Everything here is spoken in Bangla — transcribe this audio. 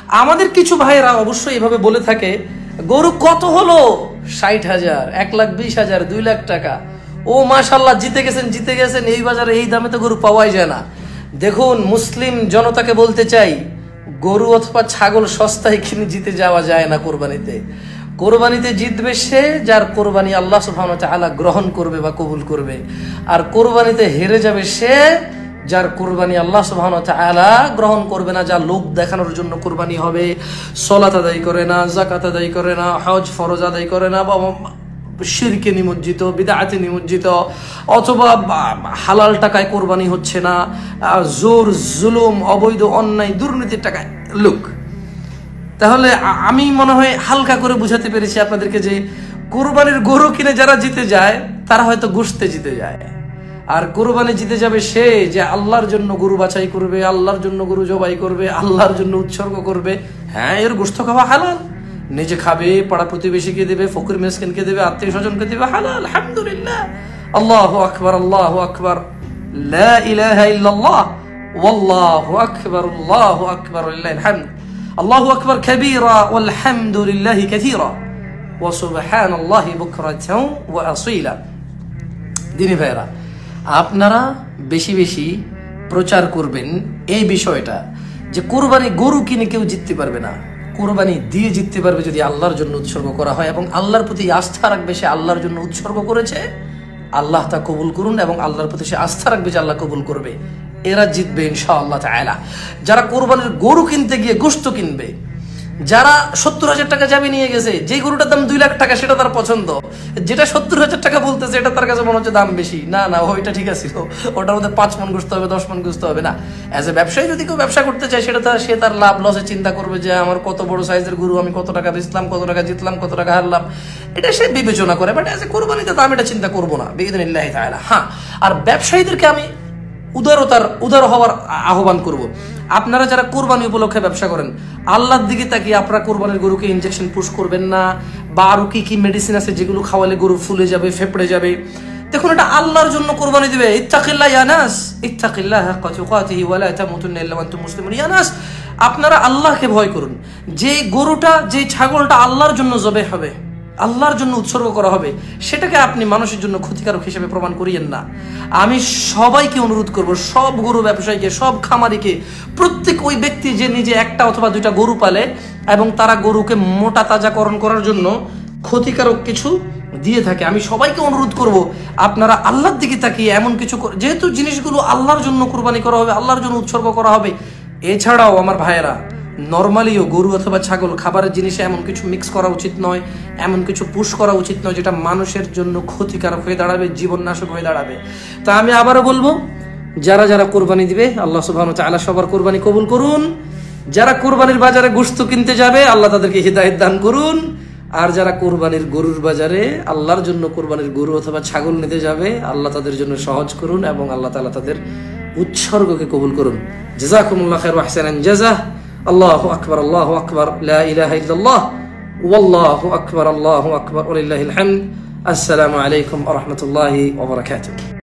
আমাদের কিছু ভাইয়েরা অবশ্যই এভাবে বলে থাকে, গরু কত হলো? 60,000, 1,20,000, 2 লাখ টাকা। ও মাশাআল্লাহ, জিতে গেছেন, এই বাজারে এই দামে তো গরু পাওয়াই যায় না। দেখুন, মুসলিম জনতাকে বলতে চাই, গরু অথবা ছাগল সস্তায় কিনে জিতে যাওয়া যায় না। কোরবানিতে জিতবে সে যার কোরবানি আল্লাহ সুবহানাহু ওয়া তাআলা গ্রহণ করবে বা কবুল করবে, আর কোরবানিতে হেরে যাবে সে যার কোরবানি আল্লাহ সুবহানাহু ওয়া তাআলা গ্রহণ করবে না, যা লোক দেখানোর জন্য কোরবানি হবে। সালাত আদায় করে না, যাকাত আদায় করে না, হজ ফরজ আদায় করে না, বা শিরকে নিমজ্জিত, বিদআতে নিমজ্জিত, অথবা হালাল টাকায় কোরবানি হচ্ছে না, জোর জুলুম, অবৈধ অন্যায় দুর্নীতির টাকায় লোক। তাহলে আমি মনে হয় হালকা করে বুঝাতে পেরেছি আপনাদেরকে যে কোরবানির গরু কিনে যারা জিতে যায় তারা হয়তো গোশতে জিতে যায়, আর কোরবানি জিতে যাবে সে যে আল্লাহর জন্য গরু বাছাই করবে, আল্লাহর জন্য গরু জবাই করবে, আল্লাহর জন্য উৎসর্গ করবে। হ্যাঁ, এর গোশত খাওয়া হালাল, নিজে খাবে, পাড়া প্রতিবেশীকে দেবে, ফকির মিসকিনকে দেবে, আত্মীয় স্বজনকে দেবে, হালাল, আলহামদুলিল্লাহ। আল্লাহু আকবার, আল্লাহু আকবার, লা ইলাহা ইল্লাল্লাহ, ওয়াল্লাহু আকবার, আল্লাহু আকবার, লিল্লাহিল হামদ, আল্লাহু আকবার কাবীরা ওয়ালহামদুলিল্লাহি কাসীরা ওয়া সুবহানাল্লাহি বুকরাতাও ওয়া আসীলা। দিনী ভাইরা, আপনারা বেশি বেশি প্রচার করবেন এই বিষয়টা যে কোরবানি গরু কিনে কেউ জিততে পারবে না, কোরবানি দিয়ে জিততে পারবে যদি আল্লাহর জন্য উৎসর্গ করা হয় এবং আল্লাহর প্রতি আস্থা রাখবে সে আল্লাহর জন্য উৎসর্গ করেছে, আল্লাহ তা কবুল করুন, এবং আল্লাহর প্রতি সে আস্থা রাখবে যে আল্লাহ কবুল করবে, এরা জিতবে ইনশাআল্লাহ তাআলা। যারা কোরবানির গরু কিনতে গিয়ে গোশত কিনবে, যারা 70,000 টাকা জামি নিয়ে গেছে, যে গরুটার দাম 2 লাখ টাকা সেটা তার পছন্দ, যেটা 70,000 টাকা বলতেছে এটা তার কাছে মনে হচ্ছে দাম বেশি, না ওইটা ঠিক আছে, ওটার মধ্যে 5 মণ গোশত হবে, 10 মণ গোশত হবে না। অ্যাজ এ ব্যবসায়ী যদি কেউ ব্যবসা করতে চায়, সেটা সে তার লাভ লসে চিন্তা করবে যে আমার কত বড় সাইজের গরু, আমি কত টাকা বেচলাম, কত টাকা জিতলাম, কত টাকা হারলাম, এটা সে বিবেচনা করে। বাট অ্যাজ এ কোরবানিতে তো আমি এটা চিন্তা করবো না, বিইذنিল্লাহি তাআলা। হ্যাঁ, আর ব্যবসায়ীদেরকে আমি উদার হওয়ার আহ্বান করব। আপনারা যারা কোরবানি উপলক্ষে ব্যবসা করেন, আল্লাহর দিকে তাকিয়ে আপনারা কোরবানির গরুকে ইনজেকশন পুশ করবেন না, বা আরো কি মেডিসিন আছে যেগুলো খাওয়ালে গরু ফুলে যাবে, ফেপড়ে যাবে। দেখুন, এটা আল্লাহর জন্য কোরবানি দিবে। ইত্তাকিল্লাহ ইয়া নাস, ইত্তাকিল্লাহ হাক্কা তুকাতিহি ওয়া লা তামুতুন্না ইল্লা ওয়া আনতুম মুসলিমুন। ইয়া নাস, আপনারা আল্লাহকে ভয় করুন। যে গরুটা, যে ছাগলটা আল্লাহর জন্য জবে হবে, আল্লাহর জন্য উৎসর্গ করা হবে, সেটাকে আপনি মানুষের জন্য ক্ষতিকারক হিসেবে প্রমাণ করিয়েন না। আমি সবাইকে অনুরোধ করব, সব গরু ব্যবসায়ীকে, সব খামারিকে, প্রত্যেক ওই ব্যক্তি যে নিজে একটা অথবা 2টা গরু পালে এবং তারা গরুকে মোটা তাজাকরণ করার জন্য ক্ষতিকারক কিছু দিয়ে থাকে, আমি সবাইকে অনুরোধ করব আপনারা আল্লাহর দিকে তাকিয়ে এমন কিছু, যেহেতু জিনিসগুলো আল্লাহর জন্য কুরবানি করা হবে, আল্লাহর জন্য উৎসর্গ করা হবে। এছাড়াও আমার ভাইয়েরা, নর্মালিও গরু অথবা ছাগল খাবারের জিনিসে এমন কিছু মিক্স করা উচিত নয়, এমন কিছু পুশ করা উচিত নয় যেটা মানুষের জন্য ক্ষতিকারক হয়ে দাঁড়াবে, জীবননাশক হয়ে দাঁড়াবে। তা আমি আবারও বলবো, যারা কোরবানি দিবে, আল্লাহ সুবহানাহু ওয়া তাআলা সবার কোরবানি কবুল করুন। যারা কোরবানির বাজারে গোশত কিনতে যাবে, আল্লাহ তাদেরকে হিদায়াত দান করুন। আর যারা কোরবানির গরুর বাজারে আল্লাহর জন্য কোরবানির গরু অথবা ছাগল নিতে যাবে, আল্লাহ তাদের জন্য সহজ করুন এবং আল্লাহ তাআলা তাদের উৎসর্গকে কবুল করুন। জাযাকুমুল্লাহু খাইর ওয়া আহসানান জাযাহ। আল্লাহু আকবার, আল্লাহু আকবার, লা ইলাহা ইল্লাল্লাহ, ওয়াল্লাহু আকবার, আল্লাহু আকবার, ওয়া লিল্লাহিল হামদ। আসসালামু আলাইকুম ওয়া রাহমাতুল্লাহি ওয়া বারাকাতুহু।